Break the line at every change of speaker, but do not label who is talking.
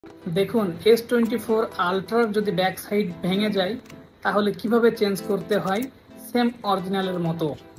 দেখুন S24 আলট্রার যদি back side ভেঙে যায় তাহলে কিভাবে চেঞ্জ করতে হয় সেম অরিজিনালের মতো।